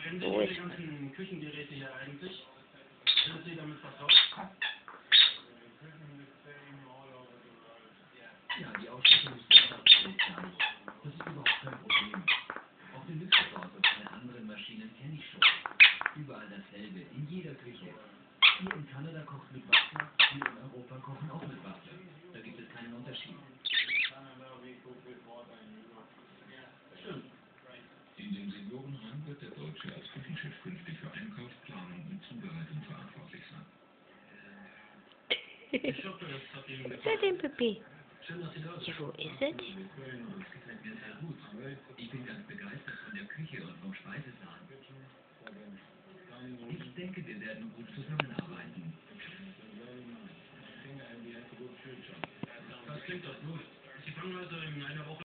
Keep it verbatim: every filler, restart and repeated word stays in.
Wo ist die man? ganzen Küchengeräte hier eigentlich? Sind Sie damit vertraut? Ja, die Ausstattung ist super klein. Das ist überhaupt kein Problem. Auch den Mixerboard und alle anderen Maschinen kenne ich schon. Überall dasselbe, in jeder Küche. Hier in Kanada kocht mit Wasser, hier in Europa kochen auch mit Wasser. Da gibt es keinen Unterschied. In dem Seniorenheim wird der Deutsche als Küchenchef künftig für Einkauf, Planung und Zubereitung verantwortlich sein. Ich hoffe, das hat Ihnen Wo ist gefallen. denn Pippi? Schön, dass Sie da sind. Ja, wo ist es? Das gefällt mir sehr gut. Ich bin ganz begeistert von der Küche und vom Speisesaal. Ich denke, wir werden gut zusammenarbeiten. Das klingt doch gut. Sie fangen also in einer Woche